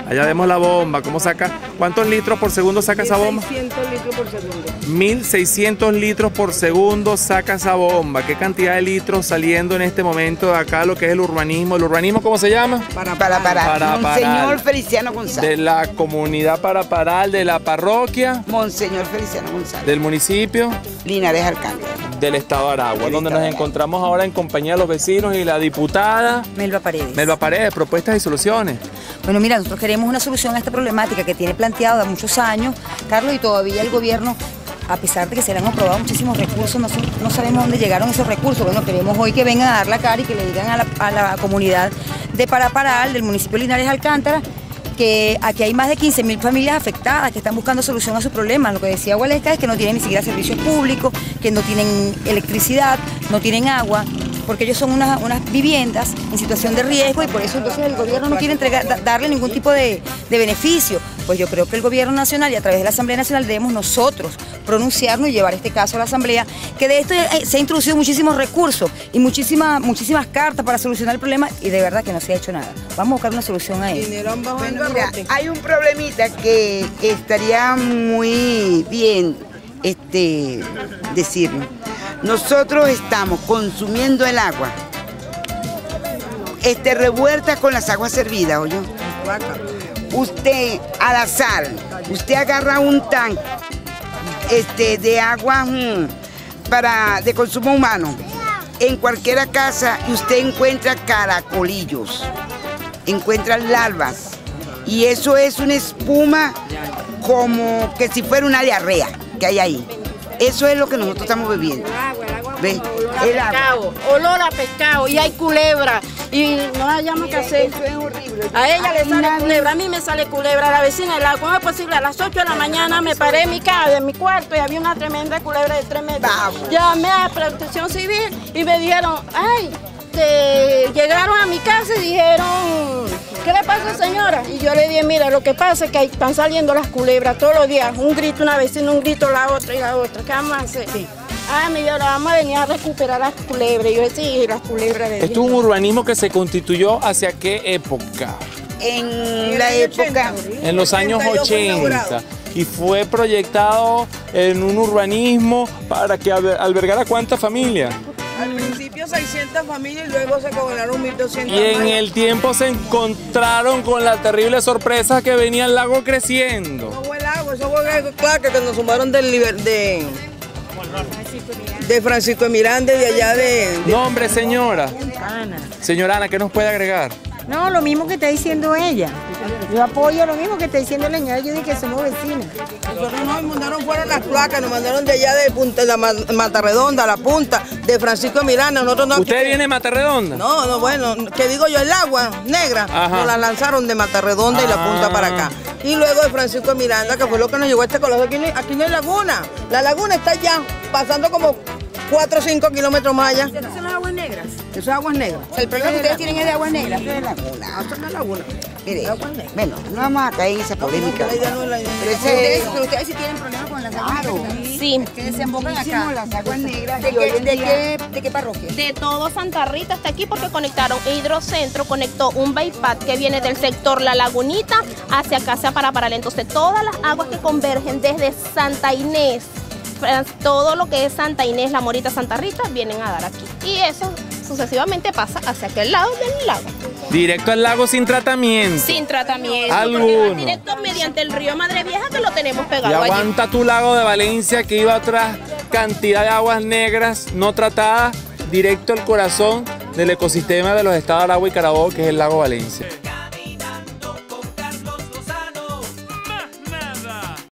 Allá vemos la bomba, cómo saca. ¿Cuántos litros por segundo saca esa bomba? 1.600 litros por segundo. 1.600 litros por segundo saca esa bomba. ¿Qué cantidad de litros saliendo en este momento de acá lo que es el urbanismo? ¿El urbanismo cómo se llama? Paraparal. Monseñor Feliciano González. De la comunidad Paraparal, de la parroquia. Monseñor Feliciano González. Del municipio. Linares Alcántara. Del estado de Aragua, donde nos encontramos ahora en compañía de los vecinos y la diputada Melba Paredes. Melba Paredes, propuestas y soluciones. Bueno, mira, nosotros queremos una solución a esta problemática que tiene planteada muchos años, Carlos, y todavía el gobierno, a pesar de que se le han aprobado muchísimos recursos, no sabemos dónde llegaron esos recursos. Bueno, queremos hoy que vengan a dar la cara y que le digan a la comunidad de Paraparal, del municipio de Linares Alcántara, que aquí hay más de 15.000 familias afectadas que están buscando solución a sus problemas. Lo que decía Gualesca es que no tienen ni siquiera servicios públicos, que no tienen electricidad, no tienen agua, porque ellos son unas viviendas en situación de riesgo y por eso entonces el gobierno no quiere darle ningún tipo de beneficio. Pues yo creo que el gobierno nacional y a través de la Asamblea Nacional debemos nosotros pronunciarnos y llevar este caso a la Asamblea, que de esto se ha introducido muchísimos recursos y muchísimas cartas para solucionar el problema y de verdad que no se ha hecho nada. Vamos a buscar una solución a eso. Bueno, mira, hay un problemita que estaría muy bien decirlo. Nosotros estamos consumiendo el agua revuelta con las aguas servidas, ¿oye? Usted al azar, usted agarra un tanque de agua de consumo humano en cualquier casa y usted encuentra caracolillos, encuentra larvas y eso es una espuma como que si fuera una diarrea que hay ahí. Eso es lo que nosotros estamos bebiendo. ¿Ves? Olor a pescado y hay culebra y no hayamos que hacer. Eso es horrible. A ella le sale culebra, a mí me sale culebra, a la vecina del agua. ¿Cómo es posible? A las 8 de la mañana me paré en mi cuarto y había una tremenda culebra de 3 metros. Llamé a Protección Civil y me dijeron, ay, llegaron a mi casa y dijeron, ¿qué le pasa, señora? Y yo le dije, mira, lo que pasa es que están saliendo las culebras todos los días. Un grito una vecina, un grito la otra y la otra. ¿Qué vamos a hacer? Sí. Me dijo, vamos a venir a recuperar las culebras. Y yo decía, sí, las culebras de... ¿Esto es un urbanismo que se constituyó hacia qué época? En la época... En los años 80. Y fue proyectado en un urbanismo para que albergara ¿cuántas familias? Al principio 600 familias y luego se congelaron 1.200. Y en el tiempo se encontraron con la terrible sorpresa que venía el lago creciendo. No fue el lago, eso fue claro que nos sumaron de Francisco de Miranda y de allá de... Nombre, señora. Ana. Señora Ana, ¿qué nos puede agregar? No, lo mismo que está diciendo ella. Yo apoyo lo mismo que está diciendo la señora, yo dije que somos vecinas. Nosotros nos mandaron fuera las placas, nos mandaron de allá de Punta, de Mata Redonda, la punta, de Francisco de Miranda. Nosotros no... ¿Usted viene de Mata Redonda? No, bueno, que digo yo, el agua negra, nos la lanzaron de Mata Redonda y la punta para acá. Y luego de Francisco de Miranda, que fue lo que nos llegó a este colegio. Aquí no hay laguna. La laguna está allá, pasando como 4 o 5 kilómetros más allá. ¿Estas son las aguas negras? Eso es aguas negras. El problema que ustedes tienen es de aguas negras. Esto es laguna. Esto no es laguna. Mire, bueno, no vamos a caer en esa polémica. Pero ustedes sí tienen problemas con las aguas negras. Sí. Que desembocan acá. Las aguas negras. ¿De qué parroquia? De todo Santa Rita hasta aquí porque conectaron Hidrocentro, conectó un bypass que viene del sector La Lagunita hacia acá, hacia Paraparal. Entonces todas las aguas que convergen desde Santa Inés, todo lo que es Santa Inés, La Morita, Santa Rita, vienen a dar aquí. Y eso sucesivamente pasa hacia aquel lado del lago. Directo al lago sin tratamiento. Sin tratamiento. ¿Alguno? Porque va directo mediante el río Madre Vieja que lo tenemos Y pegado allí. aguanta tu lago de Valencia que iba a otra cantidad de aguas negras no tratadas directo al corazón del ecosistema de los estados de Aragua y Carabobo, que es el lago Valencia.